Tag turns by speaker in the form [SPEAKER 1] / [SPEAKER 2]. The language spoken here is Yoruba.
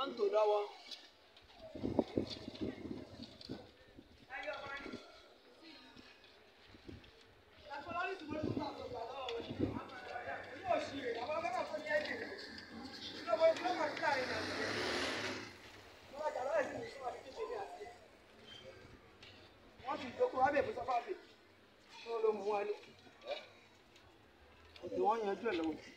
[SPEAKER 1] wọ́n ń tò lọ́wọ́. wọ́n ti jókòó wá bẹ̀ fún sọ́fà bẹ̀ tó ló mú wálé. òkè wọ́n yanjú ẹ̀ lọ́wọ́.